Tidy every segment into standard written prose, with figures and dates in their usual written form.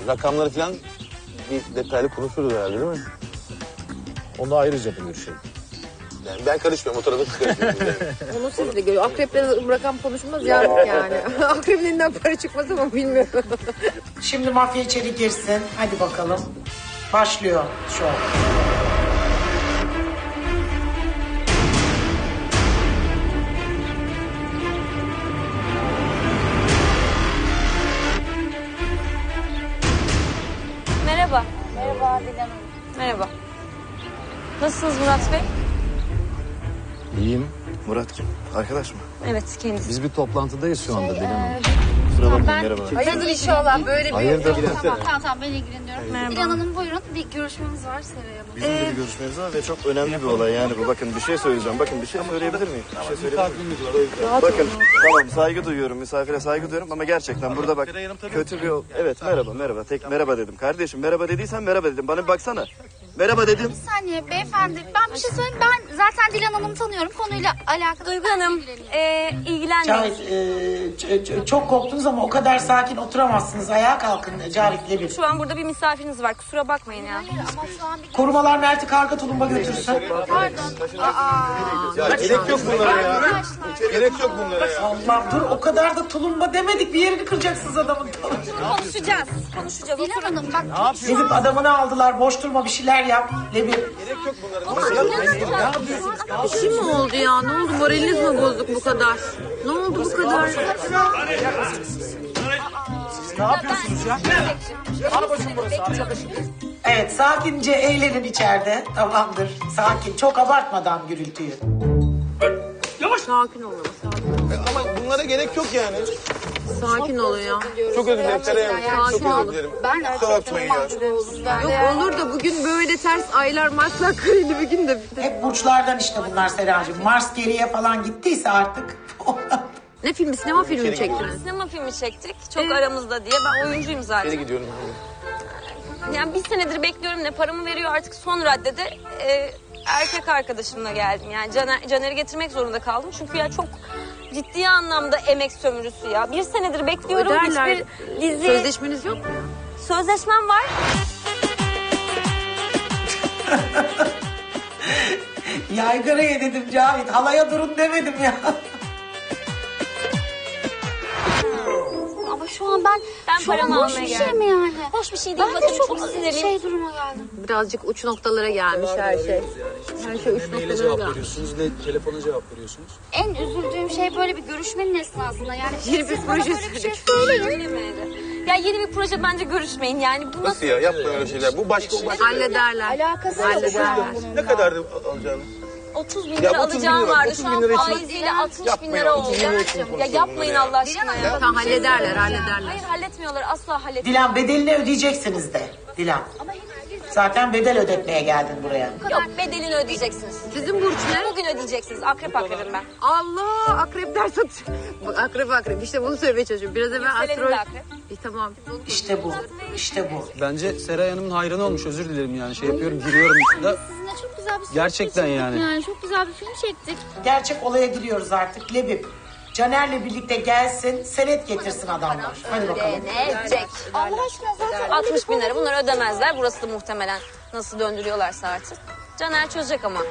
rakamları falan bir detaylı konuşuruz herhalde değil mi? Onu ayrıca görüşelim. Yani ben karışmıyorum, o tarafa siz karışmıyorsunuz. Onu siz de görüyor. Akreple rakam konuşmaz yani. Akrepin elinden para çıkmaz ama bilmiyorum. Şimdi mafya içeri girsin. Hadi bakalım. Başlıyor şov. Merhaba. Merhaba Dilan Hanım. Merhaba. Nasılsınız Murat Bey? İyiyim. Murat kim? Arkadaş mı? Evet, kendisi. Biz bir toplantıdayız şu anda Dilan Hanım. Kusura bakmayın, merhaba. Hayırdır inşallah böyle bir... Hayırdır? Tamam ben ilgileniyorum. Dilan Hanım buyurun, bir görüşmemiz var Seray Hanım. Bizim de bir görüşmemiz var ve çok önemli bir olay yani bu. Bakın bir şey söyleyeceğim. Bakın bir şey söyleyebilir miyim? Bir şey söyleyebilir miyim? Bakın tamam saygı duyuyorum. Misafire saygı duyuyorum ama gerçekten burada bak kötü bir... Evet merhaba. Tek merhaba dedim. Kardeşim merhaba dediysen merhaba dedim. Bana bir baksana. Merhaba dedim. Bir saniye beyefendi, ben bir şey söyleyeyim. Ben zaten Dilan Hanım'ı tanıyorum. Konuyla alakalı. Duygu Hanım, ilgilenmeyin. Cavit, çok korktunuz ama o kadar sakin oturamazsınız. Ayağa kalkın Cavit'le bir. Şu an burada bir misafiriniz var, kusura bakmayın ya. Ama şu an bir... Korumalar Mert'i karga tulumba götürsün. Pardon. Ya gerek yok bunlara ya. Gerek yok bunlara ya. Allah dur o kadar da tulumba demedik. Bir yerini kıracaksınız adamın. Konuşacağız. Dilan Hanım bak. Gidip adamını aldılar. Boş durma bir şeyler yap. Lebi. Gerek yok bunlara. Bir şey mi oldu ya? Ne oldu? Moraliniz mi bozuk bu kadar? Ne oldu bu kadar? Evet sakince eğlenin içeride. Tamamdır. Sakin. Çok abartmadan gürültüyü. Sakin olun. Ama bunlara gerek yok yani. Sakin olun ya. Çok özür dilerim Seray Hanım. Çok özür dilerim. Ben Kusura bakmayın ya. Yok olur da bugün böyle ters aylar Mars'la kareli bir gün de. Hep burçlardan işte bunlar Seracığım. Mars geriye falan gittiyse artık. Ne filmi? Sinema filmi mi çektiniz? Sinema filmi çektik, çok aramızda diye. Ben oyuncuyum zaten. Geri gidiyorum. Yani bir senedir bekliyorum, ne paramı veriyor artık son raddede. Erkek arkadaşımla geldim. Yani Caner'i getirmek zorunda kaldım. Çünkü ya çok ciddi anlamda emek sömürüsü ya. Bir senedir bekliyorum. Öderler. Hiçbir dizi... Sözleşmeniz yok mu? Sözleşmem var. Yaygaraya dedim Cavit. Halaya durun demedim ya. Ama şu an ben paramı hoş almaya bir şey geldim. mi yani? Hoş bir şey değil. Ben Bakın de çok çok sinirliyim. şey duruma geldim. Birazcık uç noktalara gelmiş her şey. Her şey uç Maile noktalara cevap gelmiş. veriyorsunuz ne telefona cevap veriyorsunuz. En üzüldüğüm şey böyle bir görüşmenin esnasında. Yani Yeni bir siz bana proje böyle bir şey söyledik. söyleyin. Ya yeni bir proje bence görüşmeyin yani. Bu Nasıl ya? Yapma öyle şeyler. Bu başka. Hallederler. Alakası yok şu an bunun. Ne kadardı alacağını? 30 bin Ya lira 30 bin alacağım lira, vardı. 30 Şu bin an lira için- faiziyle 60 bin Yapmayın, lira 30 oldu. bin lira için Ya konuşuyoruz yapmayın bunları Allah aşkına ya. Tamam hallederler. Hayır halletmiyorlar, asla halletmiyorlar. Dilan bedelini ödeyeceksiniz de. Dilan. Zaten bedel ödetmeye geldin buraya. Yok, bedelini ödeyeceksiniz. Sizin burç ne? Bugün ödeyeceksiniz. Akrepim ben. Allah akrepler satıyor. Bak akrep işte bunu söylemeye çalışıyorum. Biraz evvel Yükselenin astrol. de akrep. Tamam. İşte bu. İşte bu. Bence Seray Hanım'ın hayranı olmuş, özür dilerim yani şey yapıyorum, giriyorum da. Sizinle çok güzel bir film Gerçekten çektik yani. Çok güzel bir film çektik. Gerçek olaya giriyoruz artık. Lebip. Caner'le birlikte gelsin, senet getirsin adamlar. Hadi bakalım. Ne edecek? Allah aşkına zaten 60 bin lira. Bunları ödemezler. Burası da muhtemelen nasıl döndürüyorlarsa artık. Caner çözecek ama.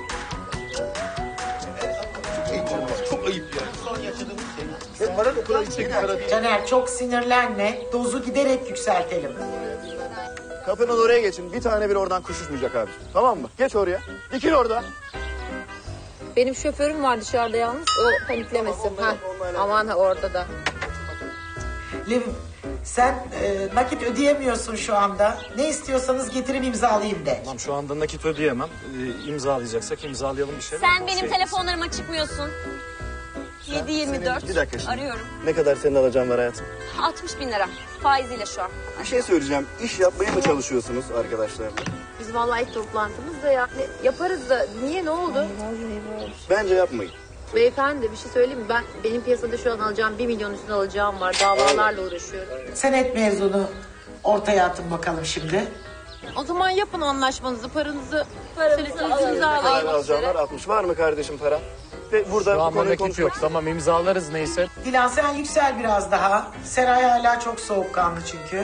Çok ayıp ya. Şu an yaşadığımız şey. Ve para da o kadar yüksek bir para değil. Caner çok sinirlenme. Dozu giderek yükseltelim. Kapının oraya geçin. Bir tane bir oradan kuş uçmayacak abi. Tamam mı? Geç oraya. Dikil orada. Benim şoförüm var dışarıda yalnız. O paniklemesin. Ha. Aman orada da. Lebip sen nakit ödeyemiyorsun şu anda. Ne istiyorsanız getirin imzalayayım de. Tamam şu anda nakit ödeyemem. İmzalayacaksak imzalayalım bir şey. Sen benim telefonlarıma çıkmıyorsun. 7-24. Bir dakika şimdi. Arıyorum. Ne kadar senin alacağın var hayatım? 60 bin lira. Faiziyle şu an. Bir şey söyleyeceğim. İş yapmaya mı çalışıyorsunuz arkadaşlar? Biz vallahi ilk toplantımızda ya. Yaparız da niye ne oldu? Bence yapmayın. Beyefendi bir şey söyleyeyim mi? Benim piyasada şu an alacağım 1 milyon üstüne alacağım var. Davalarla uğraşıyorum. Senet mezunu ortaya atın bakalım şimdi. O zaman yapın anlaşmanızı, paranızı Paranızı Ne alacağın var? 60. Var mı kardeşim para? Ve burada Şu bu anda konuyu nakit konuşmak yok. Tamam imzalarız neyse. Dilan sen yüksel biraz daha. Seray hala çok soğukkanlı çünkü.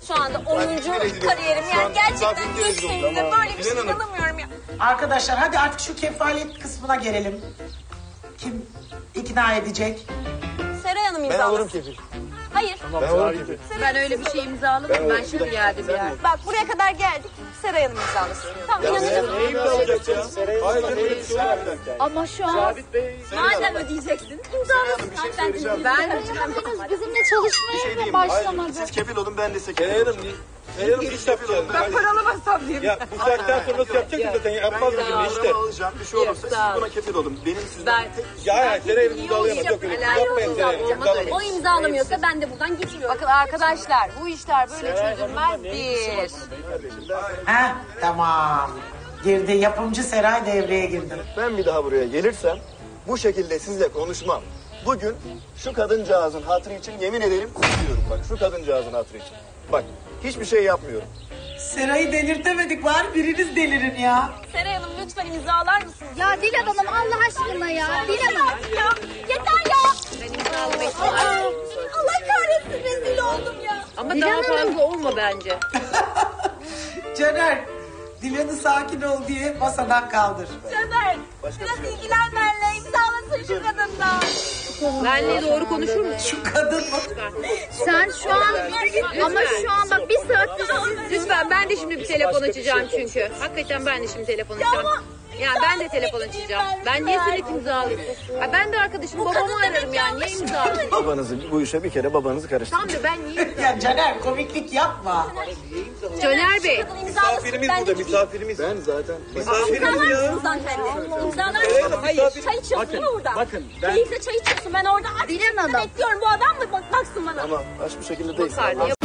şu anda oyuncu kariyerim. Yani gerçekten geçtiğimde böyle bir şey inanamıyorum ya. Arkadaşlar hadi artık şu kefalet kısmına gelelim. Kim ikna edecek? Seray Hanım Ben imzalasın. olurum kefil. Hayır. Ben olurum kefil. Ben öyle bir şey imzalamadım. Ben şimdi geldim yani. Bak buraya kadar geldik. Seray Hanım imzalasın. Tamam inanacağım. Neyi imzalayacak ya? Hayır öyle bir şey var. Ama şu an Sabit Bey. Madem ödeyeceksin. Hanım bir şey söyleyeceğim. Ben henüz bizimle Bir çalışmaya şey bile diyeyim. Hayır, başlamadı. siz kefil olun ben de size kefil Seray olun. Hanım, Seray Hanım iş yapacağız. ben para alamazsam diyeyim. Ya bu saatten sonra nasıl yapacaksın zaten? Yapmaz mı bunu işte? Paramı alacağım. Bir şey olursa siz sağ ol. buna kefil olun. Benim sizden tek Ya Seray Hanım imzalayamaz. Yok öyle. Yapmayın Seray Hanım. imzalayamaz. O imzalamıyorsa ben de buradan gitmiyorum. Bakın arkadaşlar bu işler böyle çözülmezdir. Ha tamam. Girdi yapımcı Seray devreye girdi. Ben bir daha buraya gelirsem bu şekilde sizle konuşmam. Bugün şu kadıncağızın hatırı için yemin ederim diyorum bak şu kadıncağızın hatırı için. Bak hiçbir şey yapmıyorum. Seray'ı delirtemedik bari biriniz delirin ya. Seray Hanım lütfen imzalar mısınız? Ya Dilan Hanım Allah aşkına ya. Dilan Hanım. Ya yeter ya. Ben imzalamayı Allah kahretsin rezil oldum ya. Ama daha fazla olma bence. Caner Dilan'ı sakin ol diye masadan kaldır. Caner biraz ilgilen benimle imzalasın şu kadınla. Benle doğru konuşur musun? Şu kadın mı? Sen şu an ama şu an bak bir saattir Lütfen ben de şimdi bir telefon açacağım çünkü. Hakikaten ben de şimdi telefon açacağım. Ya ben de telefon açacağım. Ben niye sürekli imzalayayım? Ha, ben de arkadaşım babamı ararım yani. Niye imzalayayım? Babanızı bu işe bir kere babanızı karıştırın. Tamam da ben niye Ya Caner komiklik yapma. Caner Bey. Kadın imzalasın Misafirimiz ben de burada gideyim. misafirimiz. Ben zaten Misafirimiz İmzalar ya. mısın zaten? İmzalar Hayır, mısın? misafir- Çay içiyorsun değil mi burada? bakın, ben- Keyifle çay içiyorsun. Ben orada Dilan Hanım. bekliyorum. Bu adam mı baksın bana? ama aç bir şekilde değil. Bakar, niye-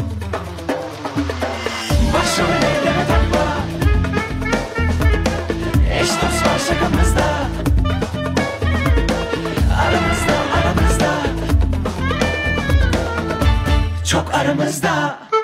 Başrollerine takma. Eş dost var şakamızda. Aramızda. Çok aramızda.